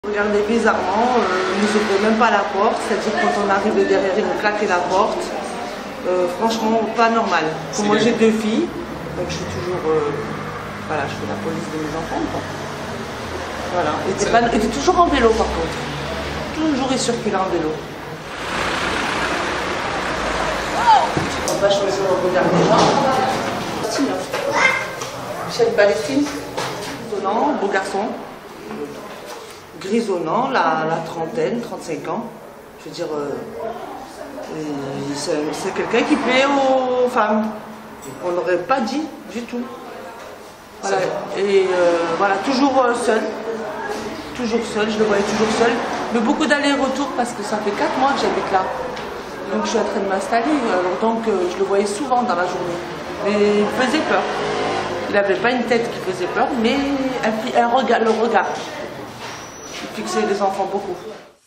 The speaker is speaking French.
Regardez bizarrement, il ne nous ouvrait même pas la porte, c'est-à-dire quand on arrivait derrière, il nous claquait la porte. Franchement, pas normal. Moi j'ai 2 filles, donc je suis toujours, voilà, je fais la police de mes enfants, quoi. Voilà, il était toujours en vélo par contre. Toujours il circulait en vélo. On va choisir le regard des gens. Michel Palestine, grisonnant, beau garçon. Grisonnant, la trentaine, 35 ans. Je veux dire, c'est quelqu'un qui plaît aux femmes. On n'aurait pas dit du tout. Voilà. Et voilà, toujours seul. Toujours seul, je le voyais toujours seul. Mais beaucoup d'allers-retours parce que ça fait 4 mois que j'habite là. Donc je suis en train de m'installer. Donc je le voyais souvent dans la journée. Mais il faisait peur. Il n'avait pas une tête qui faisait peur, mais le regard. Il fixait les enfants beaucoup.